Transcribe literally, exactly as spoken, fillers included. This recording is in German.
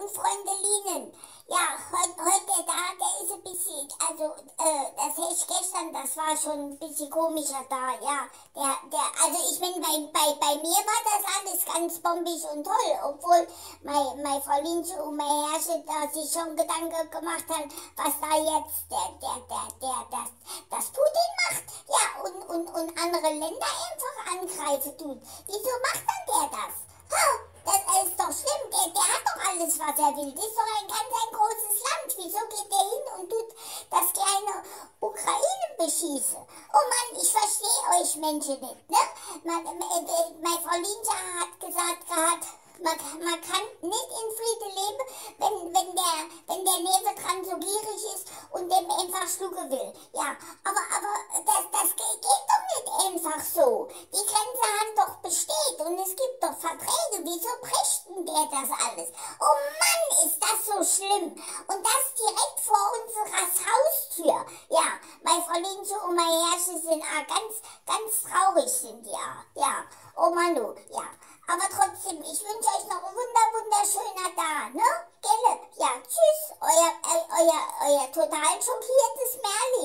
und Freundelinen. Ja, heute, heute der Tag, der ist ein bisschen, also, äh, das hätte ich gestern, das war schon ein bisschen komischer da, ja. Der, der, also ich meine, bei, bei, bei mir war das alles ganz bombig und toll, obwohl mein, mein Frau Lindsche und mein Herrscher da sich schon Gedanken gemacht haben, was da jetzt der, der, der, der, das, das Putin macht, ja, und, und, und andere Länder einfach angreifen tut. Wieso macht dann der das? Ha! Das ist doch schlimm, der, der hat doch alles, was er will. Das ist doch ein ganz ein großes Land. Wieso geht der hin und tut das kleine Ukraine beschießen? Oh Mann, ich verstehe euch Menschen nicht, ne? Man, äh, meine Frau Linja hat gesagt gehabt, man, man kann nicht in Frieden leben, wenn, wenn, der, wenn der nebendran so gierig ist und dem einfach schlucken will. Ja, aber, aber das, das geht doch nicht einfach so. Die Grenze haben doch besteht und es gibt doch Verträge. Wieso bricht denn der das alles? Oh Mann, ist das so schlimm. Und das direkt vor unserer Haustür. Ja, meine Frau Lindsche und mein Herrscher sind auch ganz, ganz traurig sind die auch. Ja, oh Manu, ja. Aber trotzdem, ich wünsche euch noch ein wunder, wunderschöner Tag, ne? Gelle? Ja, tschüss, euer, euer, euer total schockiertes Merli.